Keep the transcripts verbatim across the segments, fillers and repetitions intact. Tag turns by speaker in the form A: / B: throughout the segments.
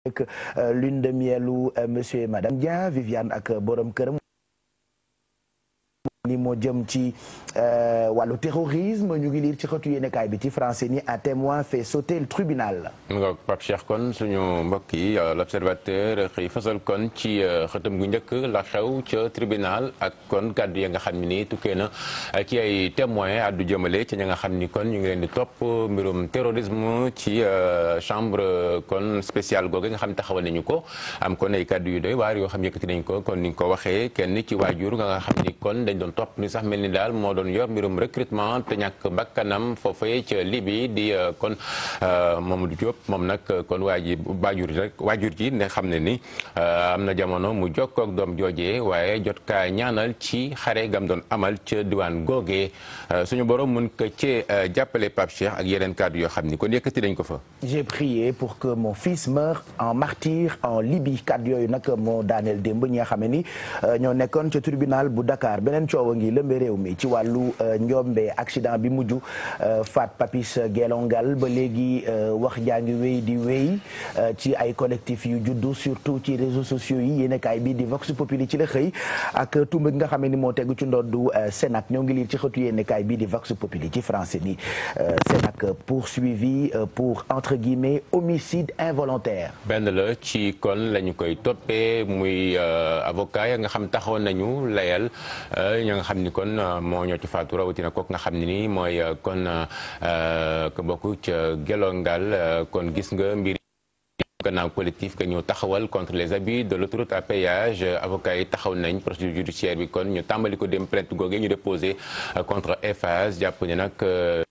A: lune de mielu monsieur et madame Dieng Viviane ak borom këram ni moo jëm ci wàllu terrorisme ñu ngi liir ci xëtu yéenekaay bi ci français ni un témoin fait sauter le tribunal.
B: nga Pape Cheikh kon suñu mbokk yi l'observateur xëy fasal kon ci xëtam gu njëkk la xew ca tribunal ak kon kàddu ya nga xam ni tukkee na ci ay témoin addu jëmale ci ña nga xam ni kon ñu ngi leen di topp mbirum terrorisme ci chambre kon spéciale googu nga xam taxawal nañu ko am kon ay kàddu yu doy waar yoo xam yëkkati nañ ko kon ni nga ko waxee kenn ci waajur nga nga xam ni kon dañ doon topp ni sax mel ni daal moo doon yor mbirum recrutement te ñàkk bakkanam foofee ca Libye di kon Mamadou Diop moom nag kon waa ji waajur rek waajur ji ne xam ne ni am na jamono mu jokkoo ak doom joojee waaye jot kaa ñaanal ci xare gam doon amal ca diwaan googee suñu borom mun ko ci jàppale Pape Cheikh ak yeneen kàddu yoo xam ni kon yëkkati dañ ko fa.
A: J'ai prié pour que mon fils meure en martyr en Libye kàddu yooyu nag moo daaneel démb ñi nga xam ne ni ñoo nekkoon ca tribunal bu Dakar beneen coow a ngi lëmbe réew mi ci wàllu njombe accident bi mujj faat Papis Gelongal ba léegi wax jaa ngi wéy di wéy ci ay collectif yu juddu surtout ci réseaux sociaux yi yéenekaay bi di Vox Populi ci la xëy ak tumba gi nga xam ne ni moo tegu ci ndoddu Sénac ñoo ngi liir ci xëtu yéenekaay bi di Vox Populi ci français ni Sénac poursuivi pour entre guillemets homicide involontaire.
B: benn la ci kon lañu koy toppee muy avocat ya nga xam taxawoon nañu layal ña nga xam ni kon moo ñoo ci faatu rawatina kook nga xam ne ni mooy kon ko bokk ca Gelongal kon gis nga mbir gannaaw collectif que ñu taxawal contre les abus de l'autoroute à péage avocat yi taxaw nañ procédure judiciaire bi kon ñu tàmbali ko dem plainte googee ñu déposé contre Eiffage jàpp ne nag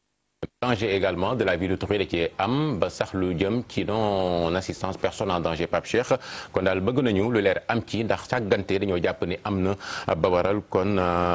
B: danger également de la vie d'autrui da ci am ba sax lu jëm ci non assistance personne en danger Pape Cheikh kon daal bëgg nañu lu leer am ci ndax càggante dañoo jàpp ni am na ba waral kon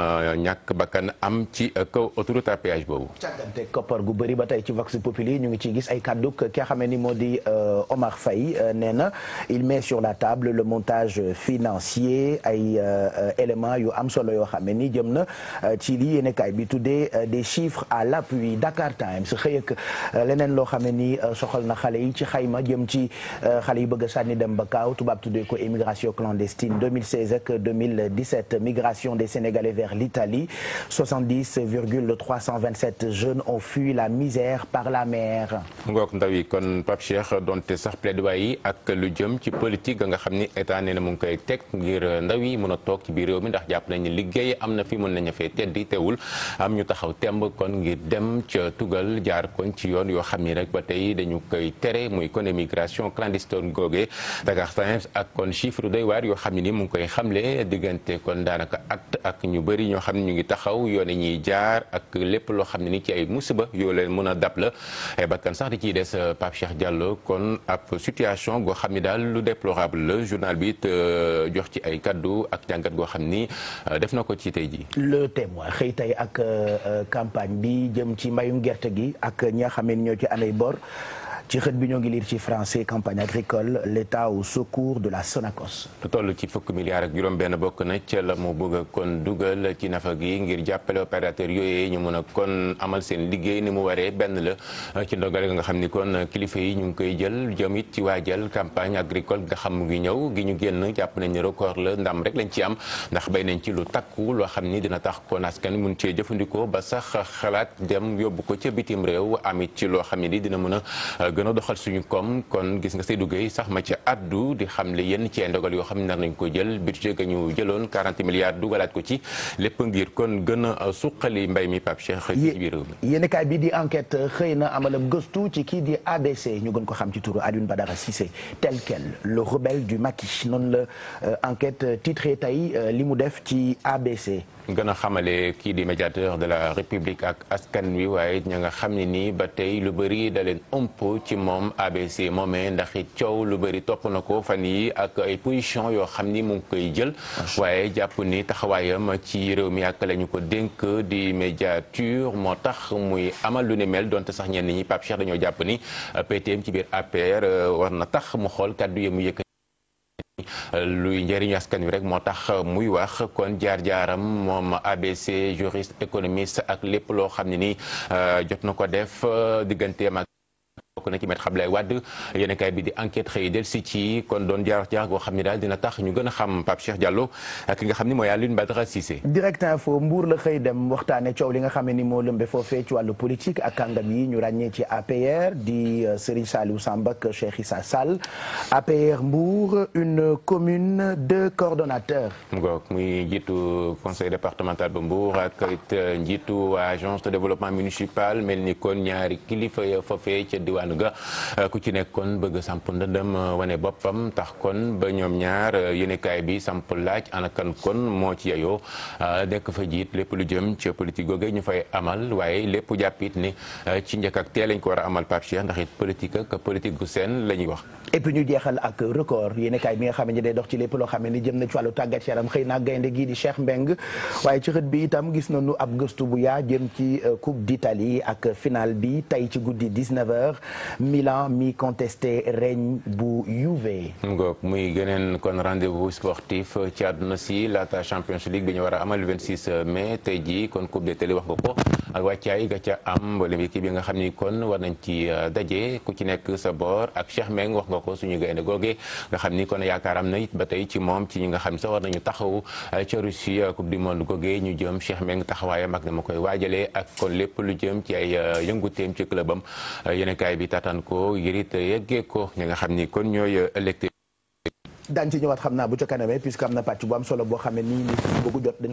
B: ñàkk bakkan am ci kaw autoroute à péage boobu.
A: càggante koppar gu bëri ba tey ci Vox Populi ñu ngi ciy gis ay kàddu ki nga xam ne ni moo di Omar Faye nee na il met sur la table le montage financier ay éléments yu am solo yoo xam ne ni jëm na ci lii yéenekaay bi tuddee des chiffres à l'appui Dakar Times xëy ak leneen loo xam ne ni soxal na xale yi ci xayma jëm ci xale yi bëgg a sànni dem ba kaaw tubaab tuddee ko immigration clandestine deux mille seize ak deux mille dix-sept migration des Sénégalais vers l'Italie soixante-dix virgule trois cent vingt-sept jeunes ont fui la misère par la mer.
B: ngoog ndaw yi kon Pape Cheikh donte sax plaidoyer yi ak lu jëm ci politique nga xam ni état nee na mu ngi koy teg ngir ndaw yi mën a toog ci biir réew mi ndax jàpp nañu liggéey am na fi mën nañu fee teddi teewul am ñu taxaw temb kon ngir dem ca tugal jaar kon ci yoon yoo xam ni rek ba tey dañu koy tere muy kon immigration clandestine googee Dakar Times ak kon chiffre doy waar yoo xam ne ni mu ngi koy xamle diggante kon daanaka at ak ñu bëri ñoo xam ne ñu ngi taxaw yoon yi ñuy jaar ak lépp loo xam ne ni ci ay musiba yoo leen mën a dab la ay bakkan sax di ciy des Pape Cheikh Diallo kon ab situation goo xam ni daal lu déplorable la journal bi it jox ci ay kaddu ak jàngat goo xam ni def na ko ci tey ji
A: Le Témoin xëy tey ak campagne bi jëm ci mbayum gerte gi ak ñi nga xam ne ñoo ci anay bor ci xët bi ñoo ngi liir ci français campagne agricole l'état au secours de la Sonacos.
B: lu toll ci fukk milliards ak juróom-benn bokk na ca la mu bëgg a kon dugal ci nafa gi ngir jàppale opérateur yooyu ñu mën a kon amal seen liggéey ni mu waree benn la ci ndogale nga xam ni kon kilifa yi ñu ngi koy jël jëm it ci waajal campagne agricole nga xam mu ngi ñëw gi ñu génn jàpp nañ ne record la ndam rek lañ ci am ndax bay nañ ci lu takku loo xam ni dina tax kon askan mun cee jëfandikoo ba sax xalaat dem yóbbu ko ca bitim réew amit ci loo xam ne di dina mën a gën a doxal suñu koom kon gis nga Seydou Gueye sax ma ci addu di xamle yenn ci ay ndogal yoo xam ne nar nañ ko jël budget ga ñu jëloon quarante milliards dugalaat ko ci lépp ngir kon gën a suqali mbay mi Pape Cheikh ci biir réew mi
A: yéenekaay bi di enquête xëy na amalam gëstu ci kii di A B C ñu gën ko xam ci turu Alioune Badara Cissé tel quel le rebelle du maquis noonu la enquête titré tey li mu def ci A B C
B: gën a xamale kii di médiateur de la République ak askan wi waaye ña nga xam ne nii ba tey lu bëri da leen ëmp ci moom A B C moomee ndax it coow lu bëri topp na ko fan yi ak ay position yoo xam ni mu ngi koy jël waaye jàpp ni taxawaayam ci réew mi ak la ñu ko dénk di médiature moo tax muy amal lu ni mel donte sax ñenn ñi Pape Cheikh dañoo jàpp ni P T M ci biir A P R war na tax mu xool kàddu yi mu yëkk luy njëriñu askan wi rek moo tax muy wax kon jaar-jaaram moom A B C juriste économiste ak lépp loo xam ne ni jot na ko def digganteem ak bokk na ci Maître Abdoulaye Wade yéen kay bi di enquête xëy del si ci kon doon jaar jaar goo xam ne daal dina tax ñu gën a xam Pape Cheikh Diallo ak ki nga xam ni mooy Alioune Badara Cissé.
A: Direct Info Mbour la xëy dem waxtaane coow li nga xam ne ni moo lëmbe foofee ci wàllu politique ak kàngam yi ñu ràññee ci A P R di Serigne Saliou Samb ak Cheikh Issa Sall. A P R Mbour une commune de coordonnateurs.
B: mu ngoog muy njiitu conseil départemental ba Mbour ak it njiitu agence de développement municipal mel ni kon ñaari kilifa ya foofee ca diwaan ga ku ci nekk kon bëgg samp ndëndëm wane boppam tax kon ba ñoom ñaar yéenekaay bi samp laaj ana kan kon moo ci yeyoo nekk fa jiit lépp lu jëm ci politique googu ñu fay amal waaye lépp jàppit ni ci njëkk ak teel lañ ko war a amal Pape Cheikh ndax it politique ak politique gu seen la ñuy wax.
A: et puis ñu jeexal ak record yéenekaay bi nga xam ne day dox ci lépp loo xam ne ni jëm na ci wàllu tàggat yaram xëy na gaynde gii di Cheikh Mbeng waaye ci xët bi itam gis nañu ab gëstu bu yaa jëm ci Coupe d'Italie ak finale bi tey ci guddi dix-neuf heures Milan mi contesté règne bu Juve.
B: ngoog muy gëneen kon rendez-vous sportif ci àdduna si laata Champions League bi ñu war a amal vingt-six mai tey jii kon Coupe d'Italie wax nga ko ak wàccaay ga ca am mboolem équipe yi nga xam ni kon war nañ ci daje ku ci nekk sa boor ak Cheikh Meng wax nga ko suñu gaynde googe nga xam ni kon yaakaar am na it ba tey ci moom ci ñi nga xam ni sax war nañu taxawu ca Russie Coupe du monde googe ñu jëm Cheikh Meng taxawaayam ak na ma koy waajalee ak kon lépp lu jëm ci ay yënguteem ci clubam yéenekaay bi taataan ko ngir it yeggee ko ñi nga xam ni kon ñooy électeur
A: daan ci ñëwaat xam naa bu ca kanamee puisque am na pàcc bu am solo boo xam ne nii ni bëggu jot